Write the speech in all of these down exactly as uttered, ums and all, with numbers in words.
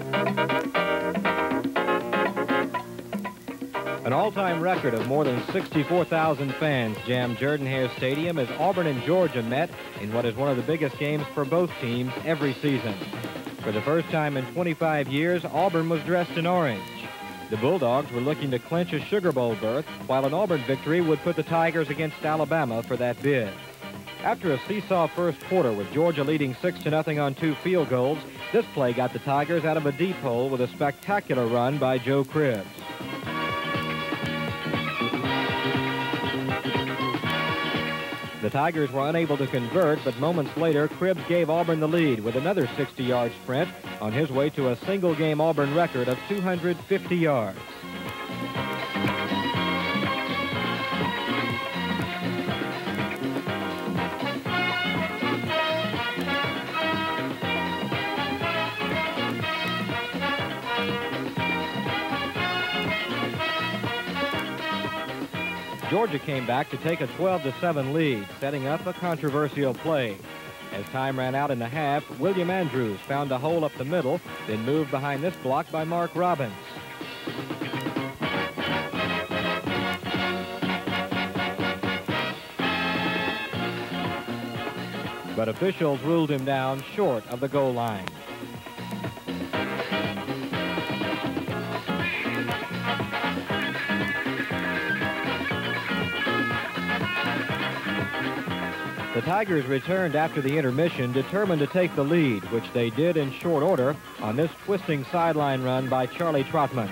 An all-time record of more than sixty-four thousand fans jammed Jordan-Hare Stadium as Auburn and Georgia met in what is one of the biggest games for both teams every season. For the first time in twenty-five years, Auburn was dressed in orange. The Bulldogs were looking to clinch a Sugar Bowl berth, while an Auburn victory would put the Tigers against Alabama for that bid. After a seesaw first quarter with Georgia leading six to nothing on two field goals, this play got the Tigers out of a deep hole with a spectacular run by Joe Cribbs. The Tigers were unable to convert, but moments later, Cribbs gave Auburn the lead with another sixty-yard sprint on his way to a single-game Auburn record of two hundred fifty yards. Georgia came back to take a twelve to seven lead, setting up a controversial play. As time ran out in the half, William Andrews found a hole up the middle, then moved behind this block by Mark Robbins. But officials ruled him down short of the goal line. The Tigers returned after the intermission, determined to take the lead, which they did in short order on this twisting sideline run by Charlie Trotman.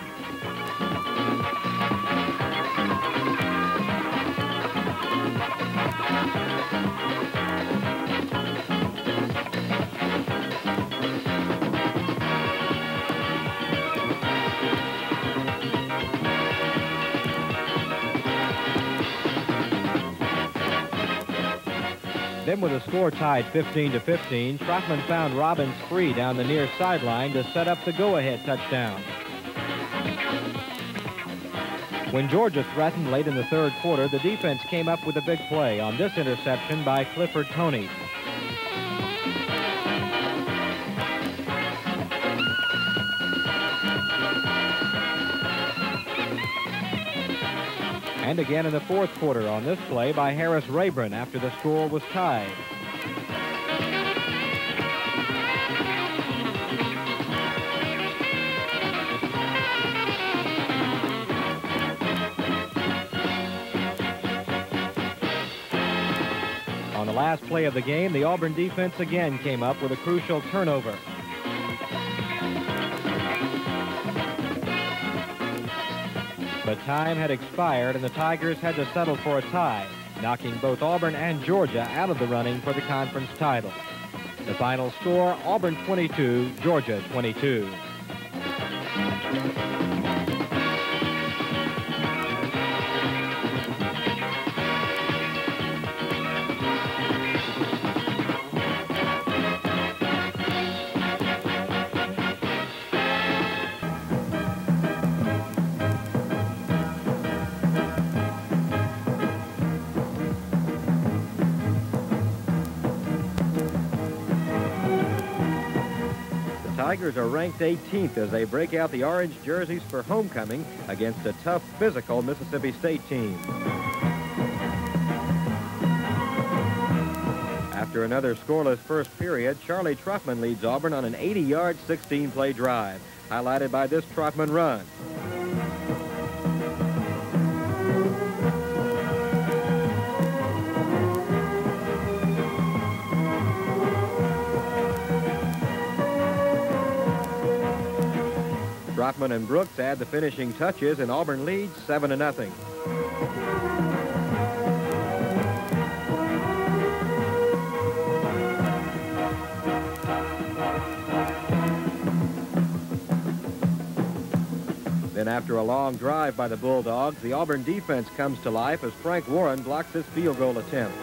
Then with the score tied fifteen to fifteen, Trotman found Robbins free down the near sideline to set up the go-ahead touchdown. When Georgia threatened late in the third quarter, the defense came up with a big play on this interception by Clifford Toney. And again in the fourth quarter on this play by Harris Rayburn after the score was tied. On the last play of the game, the Auburn defense again came up with a crucial turnover. But time had expired and the Tigers had to settle for a tie, knocking both Auburn and Georgia out of the running for the conference title. The final score, Auburn twenty-two, Georgia twenty-two. Tigers are ranked eighteenth as they break out the orange jerseys for homecoming against a tough, physical Mississippi State team. After another scoreless first period, Charlie Trotman leads Auburn on an eighty-yard, sixteen-play drive, highlighted by this Trotman run. Trotman and Brooks add the finishing touches, and Auburn leads seven to nothing. Then after a long drive by the Bulldogs, the Auburn defense comes to life as Frank Warren blocks his field goal attempt.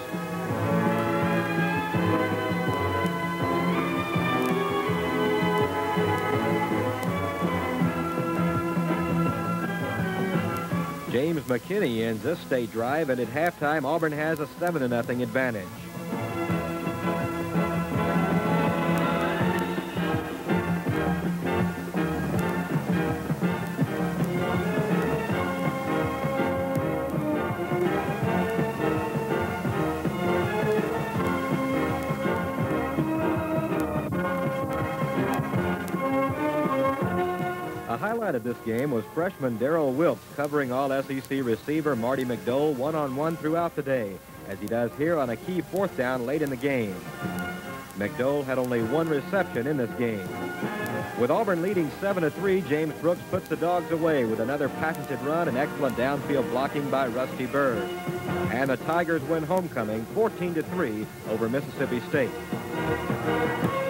James McKinney ends this state drive, and at halftime, Auburn has a seven to nothing advantage. A highlight of this game was freshman Darrell Wilkes covering all S E C receiver Marty McDowell one-on-one throughout the day, as he does here on a key fourth down late in the game. McDowell had only one reception in this game. With Auburn leading seven to three, James Brooks puts the Dogs away with another patented run and excellent downfield blocking by Rusty Bird. And the Tigers win homecoming fourteen to three over Mississippi State.